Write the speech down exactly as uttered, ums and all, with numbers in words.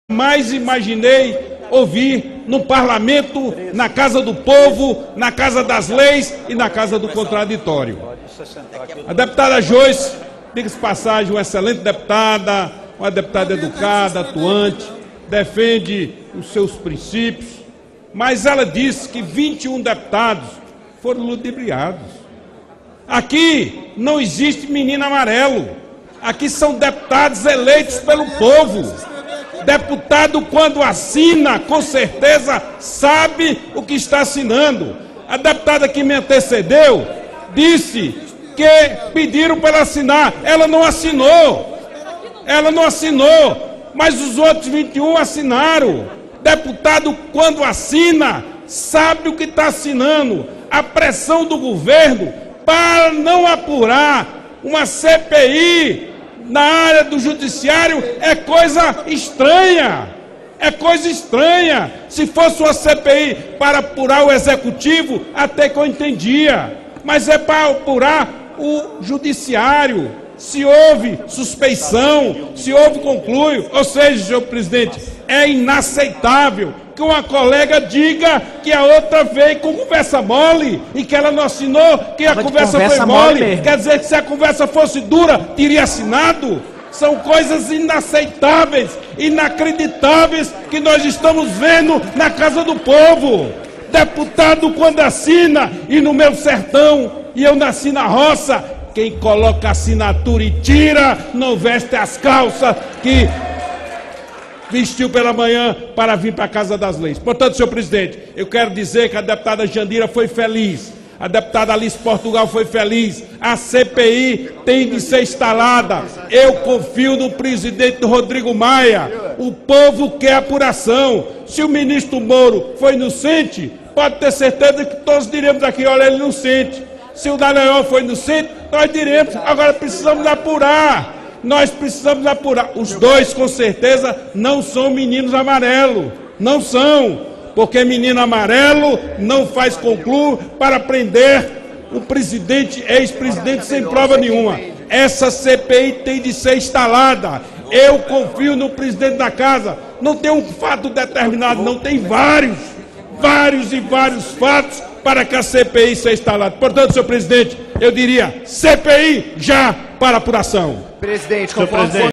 Jamais imaginei ouvir no parlamento, na casa do povo, na casa das leis e na casa do contraditório. A deputada Joyce, diga-se passagem, uma excelente deputada, uma deputada educada, atuante, defende os seus princípios, mas ela disse que vinte e um deputados foram ludibriados. Aqui não existe menino amarelo, aqui são deputados eleitos pelo povo. Deputado, quando assina, com certeza sabe o que está assinando. A deputada que me antecedeu disse que pediram para ela assinar. Ela não assinou. Ela não assinou. Mas os outros vinte e um assinaram. Deputado, quando assina, sabe o que está assinando. A pressão do governo para não apurar uma C P I na área do judiciário é coisa estranha, é coisa estranha. Se fosse uma C P I para apurar o executivo, até que eu entendia, mas é para apurar o judiciário. Se houve suspeição, se houve conclui, ou seja, senhor presidente, é inaceitável que uma colega diga que a outra veio com conversa mole e que ela não assinou, que a conversa foi mole. mole Quer dizer que se a conversa fosse dura, teria assinado? São coisas inaceitáveis, inacreditáveis que nós estamos vendo na casa do povo. Deputado, quando assina, e no meu sertão, e eu nasci na roça, quem coloca assinatura e tira, não veste as calças que vestiu pela manhã para vir para a Casa das Leis. Portanto, senhor presidente, eu quero dizer que a deputada Jandira foi feliz, a deputada Alice Portugal foi feliz, a C P I tem de ser instalada. Eu confio no presidente Rodrigo Maia, o povo quer apuração. Se o ministro Moro foi inocente, pode ter certeza que todos diremos aqui, olha, ele é inocente. Se o Dallagnol foi inocente, nós diremos, agora precisamos apurar. Nós precisamos apurar. Os dois, com certeza, não são meninos amarelos. Não são. Porque menino amarelo não faz concluo para prender o presidente, ex-presidente, sem prova nenhuma. Essa C P I tem de ser instalada. Eu confio no presidente da casa. Não tem um fato determinado, não. Tem vários, vários e vários fatos para que a C P I seja instalada. Portanto, senhor presidente, eu diria C P I já para apuração. Presidente, senhor presidente.